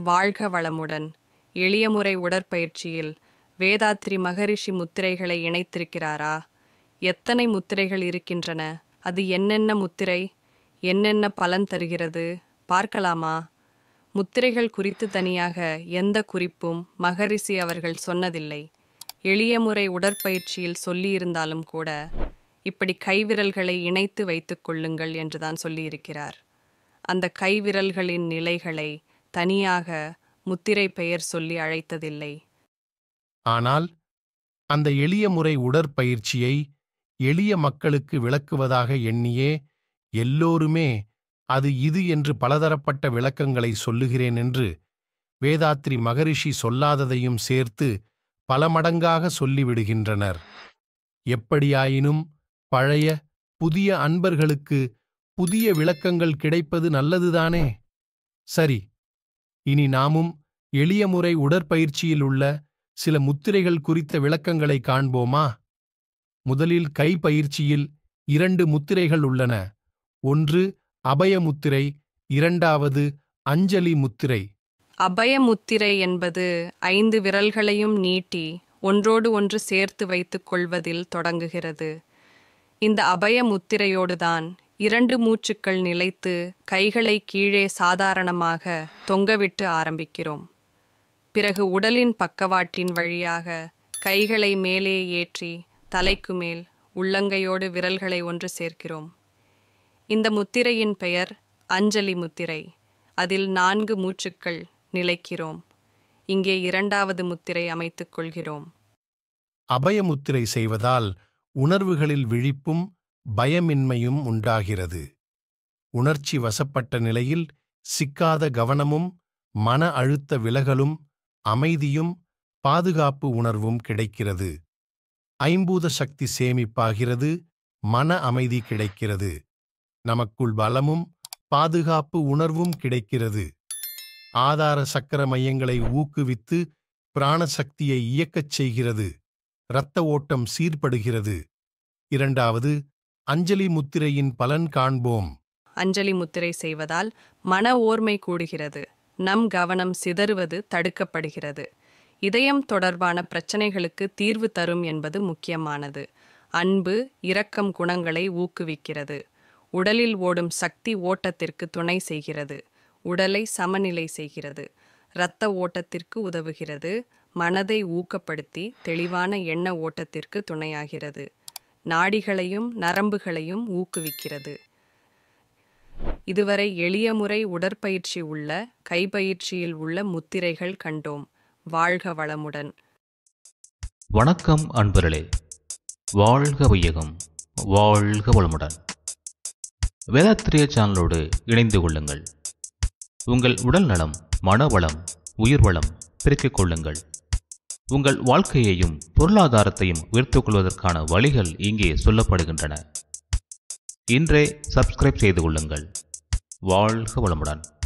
வாழ்க வளமுடன். எளிய முறை உடற்பயிற்சியில் வேதாத்ரி மகரிஷி முத்திரைகளை இணைத்திருக்கிறாரா? எத்தனை முத்திரைகள் இருக்கின்றன? அது என்னென்ன முத்திரை? என்னென்ன பலன் தருகிறது? பார்க்கலாமா? முத்திரைகள் குறித்து தனியாக எந்த குறிப்பும் மகரிஷி அவர்கள் சொன்னதில்லை. எளிய முறை உடற்பயிற்சியில் சொல்லியிருந்தாலும் கூட இப்படி கைவிரல்களை இணைத்து வைத்துக் கொள்ளுங்கள் என்றுதான் சொல்லியிருக்கிறார். அந்த கைவிரல்களின் நிலைகளை தனியாக முத்திரை பெயர் சொல்லி அழைத்ததில்லை. ஆனால் அந்த எளிய முறை உடற்பயிற்சியை எளிய மக்களுக்கு விளக்குவதாக எண்ணியே எல்லோருமே அது இது என்று பலதரப்பட்ட விளக்கங்களை சொல்லுகிறேன் என்று வேதாத்ரி மகரிஷி சொல்லாததையும் சேர்த்து பல மடங்காக சொல்லிவிடுகின்றனர். எப்படியாயினும் பழைய புதிய அன்பர்களுக்கு புதிய விளக்கங்கள் கிடைப்பது நல்லதுதானே? சரி, இனி நாமும் எளிய முறை உடற்பயிற்சியில் உள்ள சில முத்திரைகள் குறித்த விளக்கங்களை காண்போமா? முதலில் கை பயிற்சியில் 2 முத்திரைகள் உள்ளன. ஒன்று அபய முத்திரை, இரண்டாவது அஞ்சலி முத்திரை. அபய முத்திரை என்பது 5 விரல்களையும் நீட்டி ஒன்றோடு ஒன்று சேர்த்து வைத்துக் கொள்வதில் தொடங்குகிறது. இந்த அபய முத்திரையோடுதான் 2 மூச்சுக்கள் நிலைத்து கைகளை கீழே சாதாரணமாக தொங்கவிட்டு ஆரம்பிக்கிறோம். பிறகு உடலின் பக்கவாட்டின் வழியாக கைகளை மேலே ஏற்றி தலைக்கு மேல் உள்ளங்கையோடு விரல்களை ஒன்று சேர்க்கிறோம். இந்த முத்திரையின் பெயர் அஞ்சலி முத்திரை. அதில் 4 மூச்சுக்கள் நிலைக்கிறோம். இங்கே 2வது முத்திரை அமைத்துக் கொள்கிறோம். அபய முத்திரை செய்வதால் உணர்வுகளில் விழிப்பும் பயமின்மையும் உண்டாகிறது. உணர்ச்சி வசப்பட்ட நிலையில் சிக்காத கவனமும் மன அழுத்த விலகலும் அமைதியும் பாதுகாப்பு உணர்வும் கிடைக்கிறது. ஐம்பூத சக்தி சேமிப்பாகிறது, மன அமைதி கிடைக்கிறது. நமக்குள் பலமும் பாதுகாப்பு உணர்வும் கிடைக்கிறது. ஆதார சக்கர மையங்களை ஊக்குவித்து பிராணசக்தியை இயக்கச் செய்கிறது. இரத்த ஓட்டம் சீர்படுகிறது. 2வது அஞ்சலி முத்திரையின் பலன் காண்போம். அஞ்சலி முத்திரை செய்வதால் மன ஓர்மை கூடுகிறது. நம் கவனம் சிதறுவது தடுக்கப்படுகிறது. இதயம் தொடர்பான பிரச்சனைகளுக்கு தீர்வு தரும் என்பது முக்கியமானது. அன்பு, இரக்கம் குணங்களை ஊக்குவிக்கிறது. உடலில் ஓடும் சக்தி ஓட்டத்திற்கு துணை செய்கிறது. உடலை சமநிலை செய்கிறது. இரத்த ஓட்டத்திற்கு உதவுகிறது. மனதை ஊக்கப்படுத்தி தெளிவான எண்ண ஓட்டத்திற்கு துணையாகிறது. நாடிகளையும் நரம்புகளையும் ஊக்குவிக்கிறது. இதுவரை எளிய முறை உடற்பயிற்சி உள்ள கைப்பயிற்சியில் உள்ள முத்திரைகள் கண்டோம். வாழ்க வளமுடன். வணக்கம் அன்பர்களே, வாழ்க வையகம், வாழ்க வளமுடன். வேதாத்ரிய சேனலோடு இணைந்து கொள்ளுங்கள். உங்கள் உடல் நலம், மனவளம், உயிர் வளம் பெருக்கிக் கொள்ளுங்கள். உங்கள் வாழ்க்கையையும் பொருளாதாரத்தையும் உயர்த்திக் கொள்வதற்கான வழிகள் இங்கே சொல்லப்படுகின்றன. இன்றே சப்ஸ்கிரைப் செய்து கொள்ளுங்கள். வாழ்க வளமுடன்.